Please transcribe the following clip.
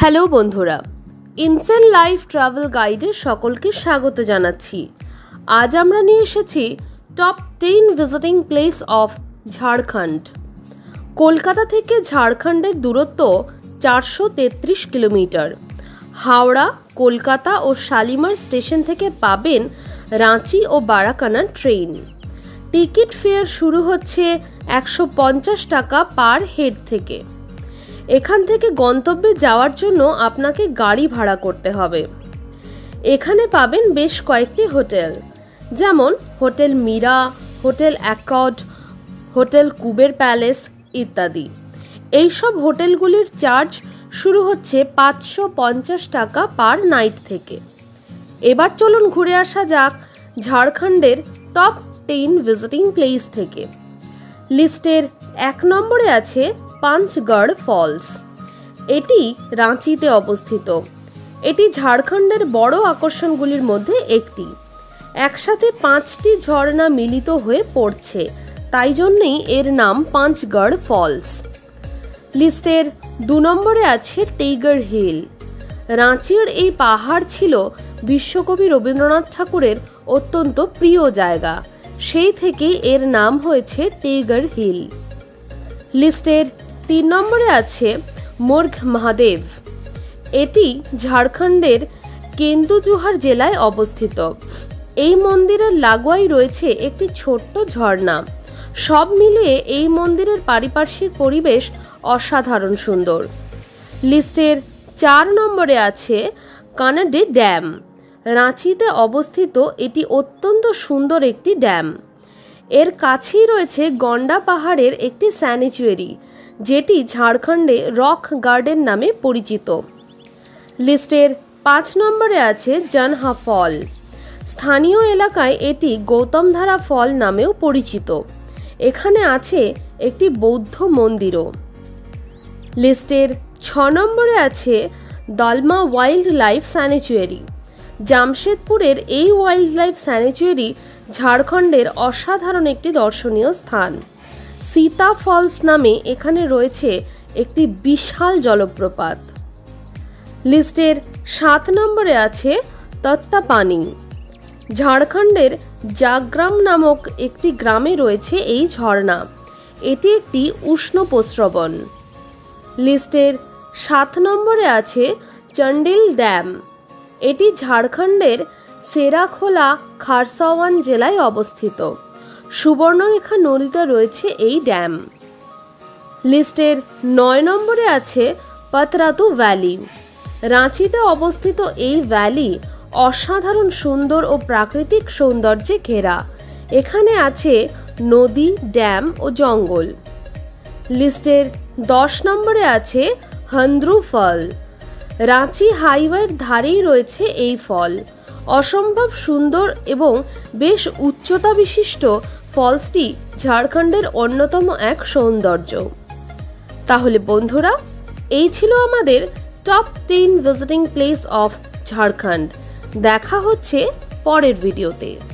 Hello বন্ধুরা, insane life travel গাইডে সকলকে স্বাগত জানাচ্ছি। আজ আমরা নিয়ে এসেছি top 10 visiting place of Jharkhand. Kolkata থেকে ঝাড়খণ্ডের দূরত্ব 433 কিলোমিটার। হাওড়া, কলকাতা ও শালিমার স্টেশন থেকে পাবেন রাঁচি ও বারাকানা ট্রেন। টিকিট ফেয়ার শুরু হচ্ছে 150 টাকা পার হেড থেকে। এখান থেকে গন্তব্যে যাওয়ার জন্য আপনাকে গাড়ি ভাড়া করতে হবে। এখানে পাবেন বেশ কয়েকটি হোটেল, যেমন hotel Meera, hotel accord, hotel Kuber palace ইত্যাদি। এই সব হোটেলগুলির চার্জ শুরু হচ্ছে 550 টাকা পার নাইট থেকে। এবার চলুন ঘুরে আসা যাক ঝাড়খণ্ডের টপ 10 ভিজিটিং প্লেস থেকে। লিস্টের 1 নম্বরে আছে পাঞ্চগড় ফলস। এটি রাঁচিতে অবস্থিত। এটি ঝাড়খণ্ডের বড় আকর্ষণগুলির মধ্যে একটি। একসাথে 5টি ঝর্ণা মিলিত হয়ে পড়ছে, তাই জন্যই এর নাম পাঞ্চগড় ফলস। লিস্টের 2 নম্বরে আছে টাইগার হিল। রাঁচির এই পাহাড় ছিল বিশ্বকবি রবীন্দ্রনাথ ঠাকুরের অত্যন্ত প্রিয় জায়গা, সেই থেকেই এর নাম হয়েছে টাইগার হিল। লিস্টের 3 নম্বরে আছে মুর্গ মহাদেব। এটি ঝাড়খণ্ডের কেন্দুঝাড় জেলায় অবস্থিত। এই মন্দিরের লাগোয়াই রয়েছে একটি ছোট্ট ঝর্ণা। সব মিলিয়ে এই মন্দিরের পারিপার্শ্বিক পরিবেশ অসাধারণ সুন্দর। লিস্টের 4 নম্বরে আছে কানাডি ড্যাম। রাঁচিতে অবস্থিত এটি অত্যন্ত সুন্দর একটি ড্যাম। এর কাছেই রয়েছে গন্ডা পাহাড়ের একটি স্যানিচুয়ারি, যেটি ঝাড়খণ্ডে রক গার্ডেন নামে পরিচিত। লিস্টের 5 নম্বরে আছে জনহা ফল। স্থানীয় এলাকায় এটি গৌতমধারা ফল নামেও পরিচিত। এখানে আছে একটি বৌদ্ধ মন্দিরও। লিস্টের 6 নম্বরে আছে দালমা ওয়াইল্ড লাইফ স্যানিচুয়ারি। জামশেদপুরের এই ওয়াইল্ড লাইফ স্যানিচুয়ারি ঝাড়খণ্ডের অসাধারণ একটি দর্শনীয় স্থান। সীতা ফলস নামে এখানে রয়েছে একটি বিশাল জলপ্রপাত। লিস্টের 7 নম্বরে আছে তত্তাপানি। ঝাড়খণ্ডের জাগ্রাম নামক একটি গ্রামে রয়েছে এই ঝর্ণা। এটি একটি উষ্ণ প্রস্রবণ। লিস্টের 7 নম্বরে আছে চন্ডিল ড্যাম। এটি ঝাড়খণ্ডের সেরাখোলা খারসাওয়ান জেলায় অবস্থিত। সুবর্ণরেখা নদীতে রয়েছে এই ড্যাম। লিস্টের 9 নম্বরে আছে পাতরাতু ভ্যালি। রাঁচিতে অবস্থিত এই ভ্যালি অসাধারণ সুন্দর ও প্রাকৃতিক সৌন্দর্যে ঘেরা। এখানে আছে নদী, ড্যাম ও জঙ্গল। লিস্টের 10 নম্বরে আছে হন্দ্রু ফল। রাঁচি হাইওয়ের ধারেই রয়েছে এই ফল। অসম্ভব সুন্দর এবং বেশ উচ্চতা বিশিষ্ট ফলসটি ঝাড়খণ্ডের অন্যতম এক সৌন্দর্য। তাহলে বন্ধুরা, এই ছিল আমাদের top 10 visiting place of Jharkhand. দেখা হচ্ছে পরের ভিডিওতে।